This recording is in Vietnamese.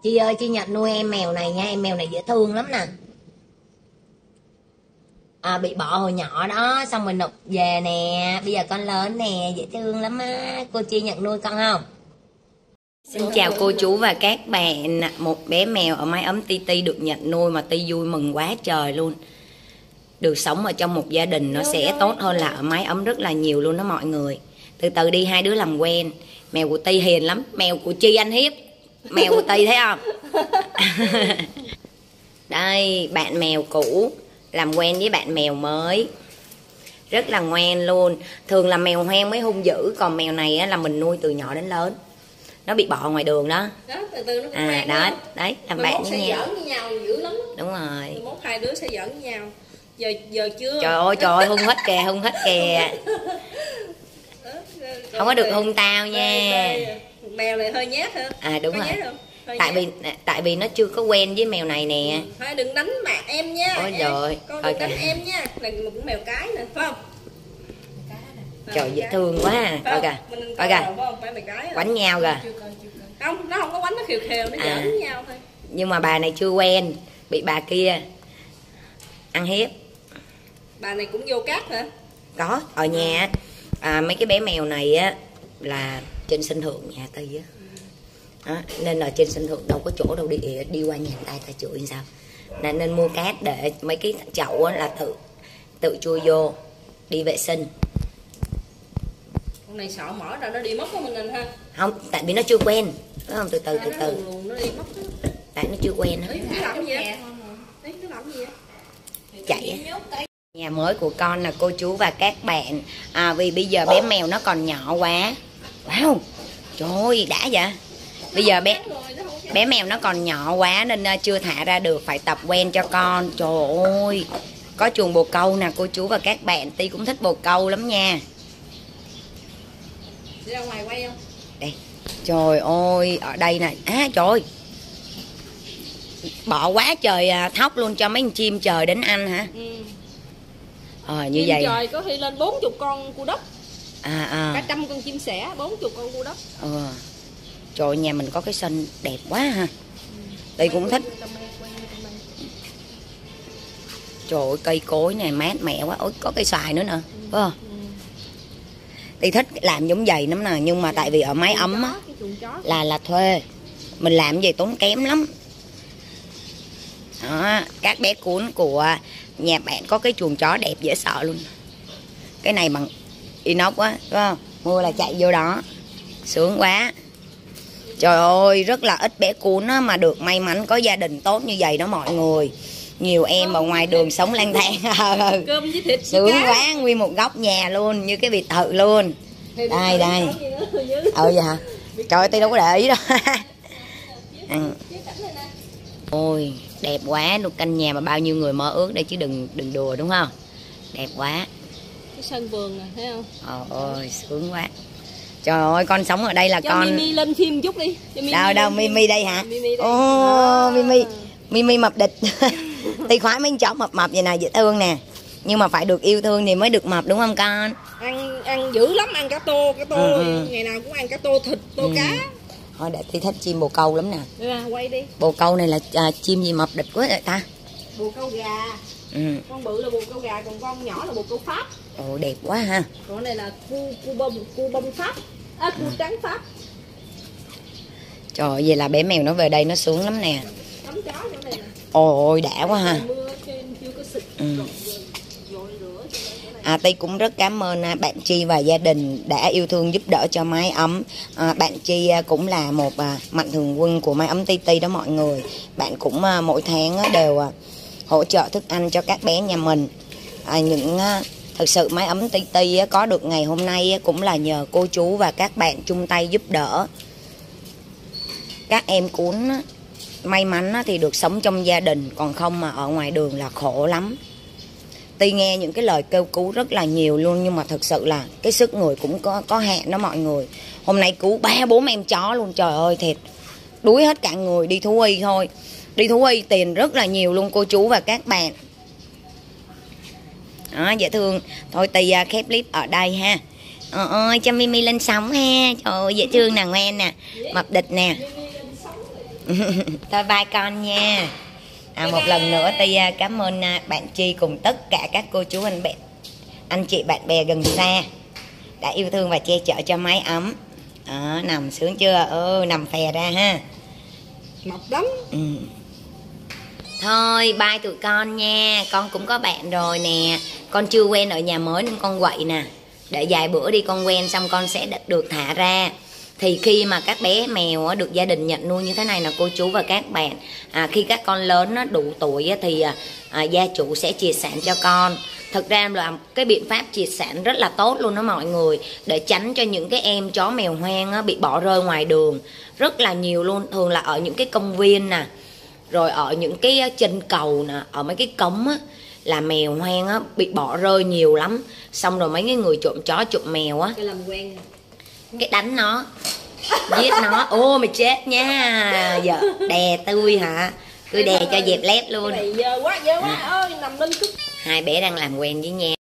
Chi ơi, Chi nhận nuôi em mèo này nha, em mèo này dễ thương lắm nè. Bị bỏ hồi nhỏ đó, xong rồi nộp về nè, bây giờ con lớn nè, dễ thương lắm á. Cô Chi nhận nuôi con không? Xin chào cô chú và các bạn. Một bé mèo ở mái ấm Ti được nhận nuôi mà Ti vui mừng quá trời luôn. Được sống ở trong một gia đình nó sẽ tốt hơn là ở mái ấm rất là nhiều luôn đó mọi người. Từ từ đi, hai đứa làm quen. Mèo của Ti hiền lắm, mèo của Chi anh hiếp. Mèo của Ti thấy không? Đây, bạn mèo cũ làm quen với bạn mèo mới. Rất là ngoan luôn. Thường là mèo hoang mới hung dữ, còn mèo này là mình nuôi từ nhỏ đến lớn. Nó bị bỏ ngoài đường đó. Đó, từ từ nó đó, đấy, làm bạn với nhau. Giỡn với nhau dữ lắm. Đúng rồi. Mốt hai đứa sẽ giỡn với nhau. Giờ chưa. Trời ơi, hung hết kìa, hung hết kìa. Không có được hung tao nha. Mèo này hơi nhát hả? Đúng rồi. Tại vì nó chưa có quen với mèo này nè. Thôi đừng đánh mẹ em nha. Ôi trời. Con đừng đánh em nha. Là một con mèo cái nè, phải không? Trời dễ thương quá à. Coi kìa. Coi kìa. Quánh nhau kìa. Không, nó không có quánh, nó khều khều, nó giỡn với nhau thôi. Nhưng mà bà này chưa quen, bị bà kia ăn hiếp. Bà này cũng vô cát hả? Có, ở nhà mấy cái bé mèo này á là trên sân thượng nhà Ti á. Nên là trên sân thượng đâu có chỗ đâu đi qua nhà người ta chửi sao. Nên mua cát để mấy cái chậu á là tự chui vô đi vệ sinh. Con này sợ mở ra nó đi mất của mình ha. Không, tại vì nó chưa quen. Đúng không? Từ từ. Nó đi mất. Tại nó chưa quen á. Nó làm gì vậy? Nó làm gì vậy? Chạy á. Nhà mới của con là cô chú và các bạn. Vì bây giờ bé mèo nó còn nhỏ quá. Wow, trời ơi, đã vậy. Bây giờ bé mèo nó còn nhỏ quá nên chưa thả ra được, phải tập quen cho con. Trời ơi, có chuồng bồ câu nè cô chú và các bạn. Ti cũng thích bồ câu lắm nha. Đi ra ngoài quay không? Đây, trời ơi, ở đây nè. Trời ơi, bỏ quá trời thóc luôn cho mấy con chim trời đến ăn hả? Như chim vậy trời có khi lên 40 con cu đất. Cả 100 con chim sẻ, 40 con cu đất. Trời ơi, nhà mình có cái sân đẹp quá ha. Ti cũng thích. Trời ơi, cây cối này mát mẻ quá. Ôi, có cây xoài nữa nè. Phải không? Ti thích làm giống vậy lắm nè. Nhưng mà tại vì ở mái ấm á, là thuê. Mình làm gì tốn kém lắm. Đó, các bé cuốn của nhà bạn có cái chuồng chó đẹp dễ sợ luôn. Cái này bằng inox á, đúng không? Mua là chạy vô đó. Sướng quá. Trời ơi, rất là ít bé cuốn á, mà được may mắn có gia đình tốt như vậy đó mọi người. Nhiều em ở ngoài đường sống lang thang. Cơm với thịt sướng quá, nguyên một góc nhà luôn, như cái biệt thự luôn. Đây. Vậy hả? Trời ơi, Ti đâu có để ý đâu. Ôi, đẹp quá, được căn nhà mà bao nhiêu người mơ ước đây chứ đừng đùa đúng không? Đẹp quá. Cái sân vườn nè, thấy không? Ôi, sướng quá. Trời ơi, con sống ở đây là cho con Mimi lên phim chút đi. Đâu Mimi đây hả? Mimi mập địch. Ti khoái mấy chó mập vậy nè, dễ thương nè. Nhưng mà phải được yêu thương thì mới được mập đúng không con? Ăn dữ lắm, ăn cả tô. Ngày nào cũng ăn cả tô thịt, tô cá. Thôi để Ti thích chim bồ câu lắm nè. Quay đi. Bồ câu này là chim gì mập địch quá vậy ta? Bồ câu gà. Con bự là bồ câu gà, còn con nhỏ là bồ câu Pháp. Ồ, đẹp quá ha. Còn này là cu bông Pháp. Cu trắng Pháp. Trời ơi, vậy là bé mèo nó về đây nó sướng lắm nè. Tắm chó chỗ này nè. Ôi, đã quá ha. Mưa chưa có xịt. Ti cũng rất cảm ơn bạn Chi và gia đình đã yêu thương giúp đỡ cho mái ấm. Bạn Chi cũng là một mạnh thường quân của mái ấm Ti đó mọi người. Bạn cũng mỗi tháng đều hỗ trợ thức ăn cho các bé nhà mình. Thực sự mái ấm Ti có được ngày hôm nay cũng là nhờ cô chú và các bạn chung tay giúp đỡ. Các em cuốn may mắn thì được sống trong gia đình, còn không mà ở ngoài đường là khổ lắm. Ti nghe những cái lời kêu cứu rất là nhiều luôn, nhưng mà thật sự là cái sức người cũng có hạn đó mọi người. Hôm nay cứu 3-4 em chó luôn, trời ơi thiệt. Đuối hết cả người, đi thú y thôi. Đi thú y tiền rất là nhiều luôn cô chú và các bạn. Đó, dễ thương. Thôi Ti khép clip ở đây ha. Ôi, cho Mimi lên sóng ha. Trời ơi, dễ thương nè, ngoan nè. Mập địch nè. Thôi bye con nha. Một lần nữa Ti cảm ơn bạn Chi cùng tất cả các cô chú anh chị bạn bè gần xa đã yêu thương và che chở cho mái ấm. Nằm sướng chưa? Nằm phè ra ha. Mập lắm. Thôi bye tụi con nha. Con cũng có bạn rồi nè. Con chưa quen ở nhà mới nên con quậy nè. Để vài bữa đi con quen xong con sẽ được thả ra. Thì khi mà các bé mèo được gia đình nhận nuôi như thế này là cô chú và các bạn, khi các con lớn đủ tuổi thì gia chủ sẽ triệt sản cho con. Thực ra là cái biện pháp triệt sản rất là tốt luôn đó mọi người, để tránh cho những cái em chó mèo hoang bị bỏ rơi ngoài đường rất là nhiều luôn. Thường là ở những cái công viên nè, rồi ở những cái chân cầu nè, ở mấy cái cống á, là mèo hoang bị bỏ rơi nhiều lắm. Xong rồi mấy cái người trộm chó trộm mèo cái làm quen, cái đánh nó, giết nó. Ô mày chết nha. Giờ đè tui hả? Tôi đè cho dẹp lép luôn. Dơ quá ơi, nằm lưng cứ. Hai bé đang làm quen với nhau.